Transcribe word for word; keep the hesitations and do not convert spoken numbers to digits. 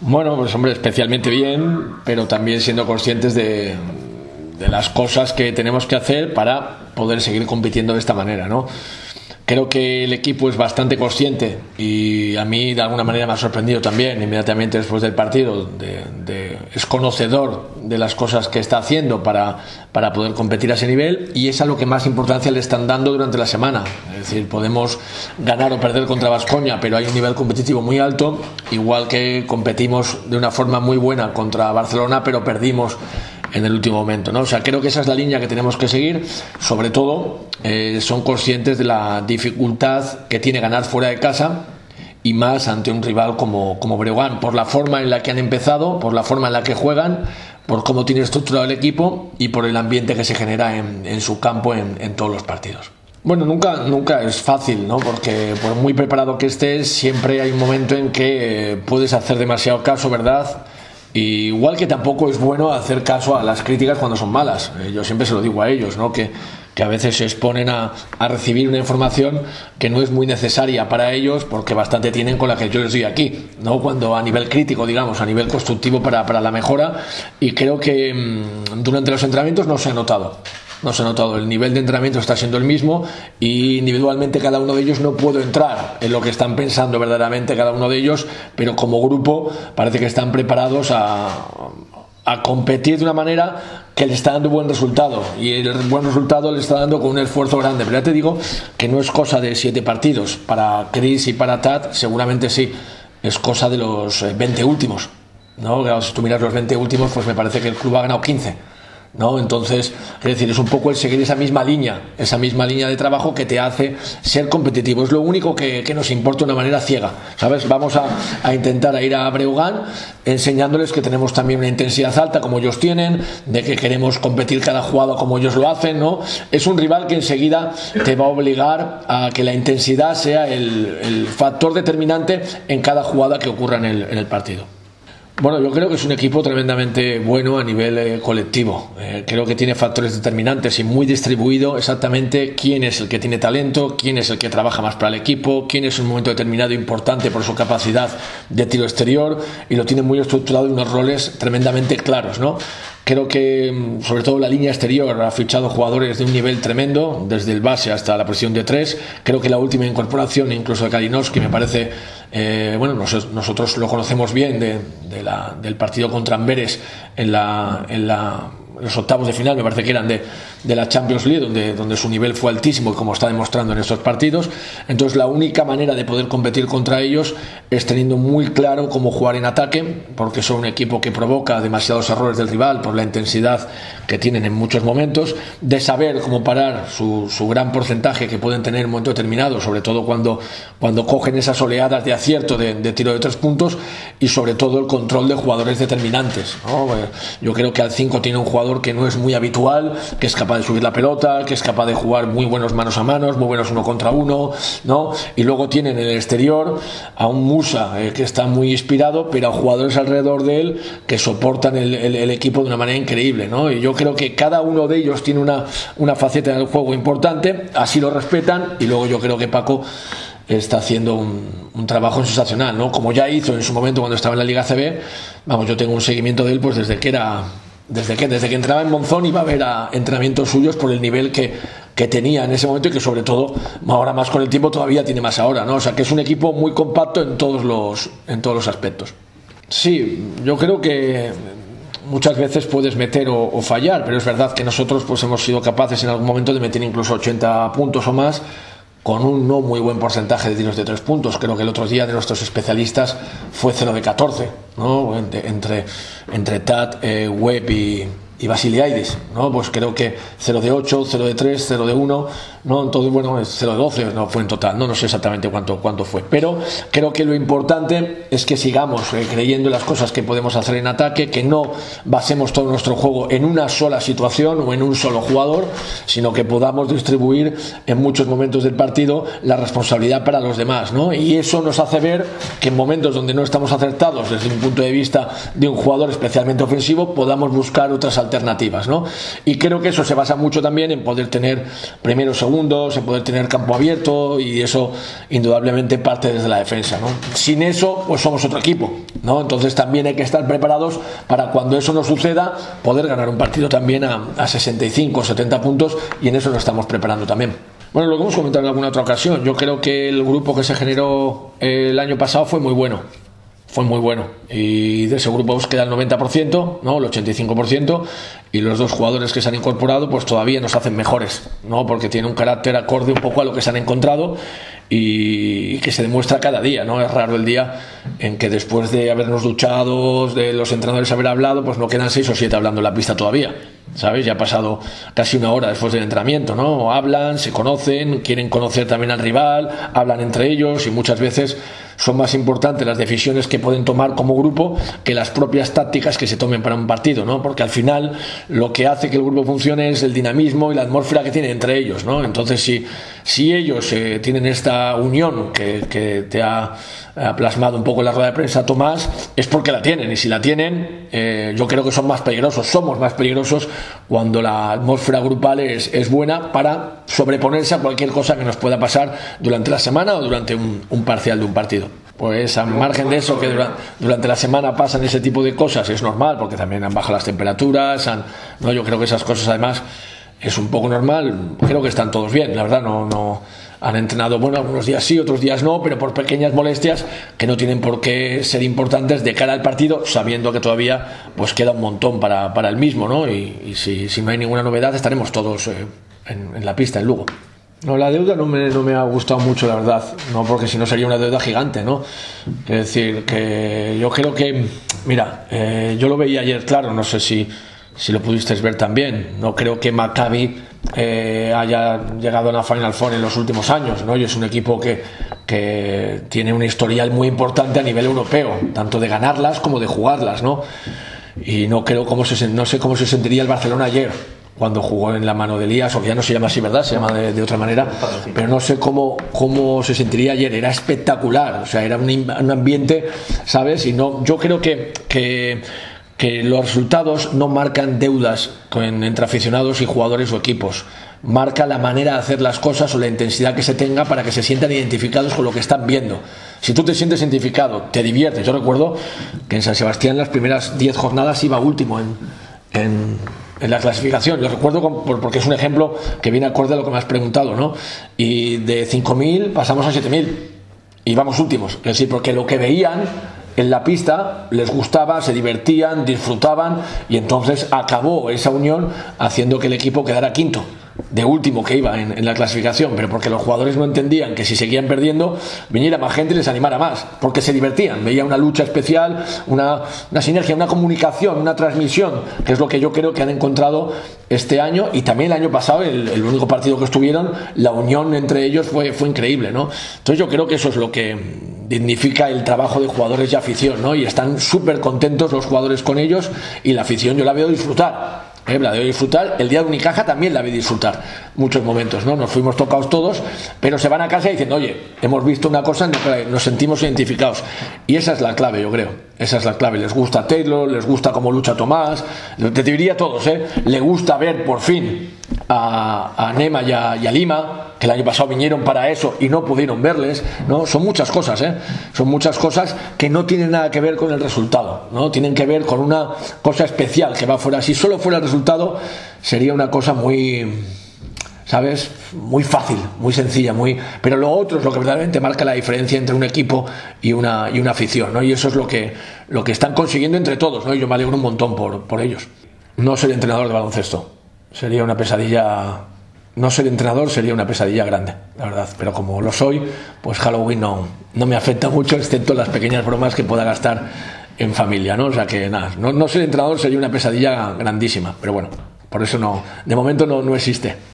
Bueno, pues hombre, especialmente bien, pero también siendo conscientes de, de las cosas que tenemos que hacer para poder seguir compitiendo de esta manera, ¿no? Creo que el equipo es bastante consciente y a mí de alguna manera me ha sorprendido también inmediatamente después del partido, de, de, es conocedor de las cosas que está haciendo para, para poder competir a ese nivel, y es a lo que más importancia le están dando durante la semana. Es decir, podemos ganar o perder contra Baskonia, pero hay un nivel competitivo muy alto, igual que competimos de una forma muy buena contra Barcelona, pero perdimos en el último momento, ¿no? O sea, creo que esa es la línea que tenemos que seguir. Sobre todo, eh, son conscientes de la dificultad que tiene ganar fuera de casa, y más ante un rival como, como Breogán, por la forma en la que han empezado, por la forma en la que juegan, por cómo tiene estructurado el equipo y por el ambiente que se genera en, en su campo en, en todos los partidos. Bueno, nunca, nunca es fácil, ¿no? Porque por muy preparado que estés, siempre hay un momento en que eh, puedes hacer demasiado caso, ¿verdad? Y igual que tampoco es bueno hacer caso a las críticas cuando son malas. Eh, yo siempre se lo digo a ellos, ¿no? Que, que a veces se exponen a, a recibir una información que no es muy necesaria para ellos, porque bastante tienen con la que yo les doy aquí, ¿no? Cuando a nivel crítico, digamos, a nivel constructivo para, para la mejora, y creo que mmm, durante los entrenamientos no se ha notado. No se ha notado, el nivel de entrenamiento está siendo el mismo, y individualmente cada uno de ellos no puedo entrar en lo que están pensando verdaderamente cada uno de ellos, pero como grupo parece que están preparados a, a competir de una manera que le está dando buen resultado, y el buen resultado le está dando con un esfuerzo grande. Pero ya te digo que no es cosa de siete partidos, para Chris y para Tad seguramente sí, es cosa de los veinte últimos, ¿no? Claro, si tú miras los veinte últimos, pues me parece que el club ha ganado quince, ¿no? Entonces, es decir, es un poco el seguir esa misma línea, esa misma línea de trabajo que te hace ser competitivo. Es lo único que, que nos importa de una manera ciega, ¿sabes? Vamos a, a intentar a ir a Breogán enseñándoles que tenemos también una intensidad alta como ellos tienen, de que queremos competir cada jugada como ellos lo hacen, ¿no? Es un rival que enseguida te va a obligar a que la intensidad sea el, el factor determinante en cada jugada que ocurra en el, en el partido. Bueno, yo creo que es un equipo tremendamente bueno a nivel eh, colectivo. Eh, creo que tiene factores determinantes y muy distribuido exactamente quién es el que tiene talento, quién es el que trabaja más para el equipo, quién es en un momento determinado importante por su capacidad de tiro exterior, y lo tiene muy estructurado en unos roles tremendamente claros, ¿no? Creo que sobre todo la línea exterior ha fichado jugadores de un nivel tremendo, desde el base hasta la posición de tres. Creo que la última incorporación, incluso de Kalinowski, me parece, eh, bueno, nos, nosotros lo conocemos bien de, de la, del partido contra Amberes en la, en la los octavos de final, me parece que eran de, de la Champions League, donde, donde su nivel fue altísimo, como está demostrando en estos partidos. Entonces la única manera de poder competir contra ellos es teniendo muy claro cómo jugar en ataque, porque son un equipo que provoca demasiados errores del rival por la intensidad que tienen en muchos momentos, de saber cómo parar su, su gran porcentaje que pueden tener en un momento determinado, sobre todo cuando, cuando cogen esas oleadas de acierto de, de tiro de tres puntos, y sobre todo el control de jugadores determinantes, ¿no? Yo creo que al cinco tiene un jugador que no es muy habitual, que es capaz de subir la pelota, que es capaz de jugar muy buenos manos a manos, muy buenos uno contra uno, ¿no? Y luego tienen en el exterior a un Musa eh, que está muy inspirado, pero a jugadores alrededor de él que soportan el, el, el equipo de una manera increíble, ¿no? Y yo creo que cada uno de ellos tiene una, una faceta del juego importante, así lo respetan, y luego yo creo que Paco está haciendo un, un trabajo sensacional, ¿no? Como ya hizo en su momento cuando estaba en la Liga A C B. Vamos, yo tengo un seguimiento de él pues desde que era Desde que, desde que entraba en Monzón iba a ver a entrenamientos suyos por el nivel que, que tenía en ese momento, y que sobre todo ahora más con el tiempo todavía tiene más ahora, ¿no? O sea que es un equipo muy compacto en todos los, en todos los aspectos. Sí, yo creo que muchas veces puedes meter o, o fallar, pero es verdad que nosotros pues hemos sido capaces en algún momento de meter incluso ochenta puntos o más, con un no muy buen porcentaje de tiros de tres puntos. Creo que el otro día de nuestros especialistas fue cero de catorce, ¿no? Entre, entre, entre Tad, eh, Webb y, y Vasiliadis, ¿no? Pues creo que cero de ocho, cero de tres, cero de uno, ¿no? Entonces, bueno, es cero de doce, no fue en total, no, no sé exactamente cuánto, cuánto fue, pero creo que lo importante es que sigamos eh, creyendo en las cosas que podemos hacer en ataque, que no basemos todo nuestro juego en una sola situación o en un solo jugador, sino que podamos distribuir en muchos momentos del partido la responsabilidad para los demás, ¿no? Y eso nos hace ver que en momentos donde no estamos acertados desde un punto de vista de un jugador especialmente ofensivo, podamos buscar otras alternativas alternativas, ¿no? Y creo que eso se basa mucho también en poder tener primeros, segundos, en poder tener campo abierto, y eso indudablemente parte desde la defensa, ¿no? Sin eso, pues somos otro equipo, ¿no? Entonces también hay que estar preparados para cuando eso no suceda, poder ganar un partido también a, a sesenta y cinco, setenta puntos, y en eso nos estamos preparando también. Bueno, lo que hemos comentado en alguna otra ocasión, yo creo que el grupo que se generó el año pasado fue muy bueno. Fue muy bueno, y de ese grupo os queda el noventa por ciento, ¿no? El ochenta y cinco por ciento, y los dos jugadores que se han incorporado pues todavía nos hacen mejores, ¿no? Porque tiene un carácter acorde un poco a lo que se han encontrado y que se demuestra cada día, ¿no? Es raro el día en que después de habernos duchado, de los entrenadores haber hablado, pues no quedan seis o siete hablando en la pista todavía, ¿sabes? Ya ha pasado casi una hora después del entrenamiento, ¿no? Hablan, se conocen, quieren conocer también al rival, hablan entre ellos, y muchas veces son más importantes las decisiones que pueden tomar como grupo que las propias tácticas que se tomen para un partido, ¿no? Porque al final lo que hace que el grupo funcione es el dinamismo y la atmósfera que tiene entre ellos, ¿no? Entonces si, si ellos eh, tienen esta unión que, que te ha, ha plasmado un poco en la rueda de prensa Tomás, es porque la tienen, y si la tienen eh, yo creo que son más peligrosos, somos más peligrosos cuando la atmósfera grupal es, es buena, para sobreponerse a cualquier cosa que nos pueda pasar durante la semana o durante un, un parcial de un partido. Pues a margen de eso, que durante, durante la semana pasan ese tipo de cosas, es normal, porque también han bajado las temperaturas, han, no, yo creo que esas cosas además es un poco normal. Creo que están todos bien, la verdad. No, no han entrenado, bueno, algunos días sí, otros días no, pero por pequeñas molestias que no tienen por qué ser importantes de cara al partido, sabiendo que todavía pues queda un montón para, para el mismo, ¿no? Y, y si, si no hay ninguna novedad, estaremos todos eh, en, en la pista en Lugo. No, la deuda no me, no me ha gustado mucho, la verdad, no, porque si no sería una deuda gigante, ¿no? Es decir, que yo creo que, mira, eh, yo lo veía ayer, claro, no sé si, si lo pudisteis ver también, no creo que Maccabi eh, haya llegado a la Final Four en los últimos años, ¿no? Y es un equipo que, que tiene un historial muy importante a nivel europeo, tanto de ganarlas como de jugarlas, ¿no? Y no creo cómo se, no sé cómo se sentiría el Barcelona ayer cuando jugó en la mano de Elías, o que ya no se llama así, ¿verdad? Se llama de, de otra manera, pero no sé cómo, cómo se sentiría ayer. Era espectacular, o sea, era un, un ambiente, ¿sabes? Y no, yo creo que, que, que los resultados no marcan deudas con, entre aficionados y jugadores o equipos. Marca la manera de hacer las cosas o la intensidad que se tenga para que se sientan identificados con lo que están viendo. Si tú te sientes identificado, te diviertes. Yo recuerdo que en San Sebastián las primeras diez jornadas iba último en... en en la clasificación, lo recuerdo porque es un ejemplo que viene acorde a lo que me has preguntado, ¿no? Y de cinco mil pasamos a siete mil y vamos últimos, es decir, porque lo que veían en la pista les gustaba, se divertían, disfrutaban, y entonces acabó esa unión haciendo que el equipo quedara quinto, de último que iba en, en la clasificación, pero porque los jugadores no entendían que si seguían perdiendo viniera más gente y les animara más, porque se divertían, veía una lucha especial, una, una sinergia, una comunicación, una transmisión, que es lo que yo creo que han encontrado este año, y también el año pasado, el, el único partido que estuvieron, la unión entre ellos fue, fue increíble, ¿no? Entonces yo creo que eso es lo que dignifica el trabajo de jugadores y afición, ¿no? Y están súper contentos los jugadores con ellos, y la afición yo la veo disfrutar. Eh, la de disfrutar, el día de Unicaja también la vi disfrutar muchos momentos, ¿no? Nos fuimos tocados todos, pero se van a casa diciendo, oye, hemos visto una cosa en la que nos sentimos identificados, y esa es la clave, yo creo, esa es la clave. Les gusta Taylor, les gusta cómo lucha Tomás, te diría a todos, ¿eh? Le gusta ver por fin a, a Nema y a, y a Lima, que el año pasado vinieron para eso y no pudieron verles, ¿no? Son muchas cosas, ¿eh? Son muchas cosas que no tienen nada que ver con el resultado, ¿no? Tienen que ver con una cosa especial que va fuera. Si solo fuera el resultado, sería una cosa muy, ¿sabes? Muy fácil, muy sencilla, muy... pero lo otro es lo que verdaderamente marca la diferencia entre un equipo y una, y una afición, ¿no? Y eso es lo que, lo que están consiguiendo entre todos, ¿no? Y yo me alegro un montón por, por ellos. No soy entrenador de baloncesto, sería una pesadilla. No ser entrenador sería una pesadilla grande, la verdad, pero como lo soy, pues Halloween no, no me afecta mucho, excepto las pequeñas bromas que pueda gastar en familia, ¿no? O sea que nada, no, no ser entrenador sería una pesadilla grandísima, pero bueno, por eso no, de momento no, no existe.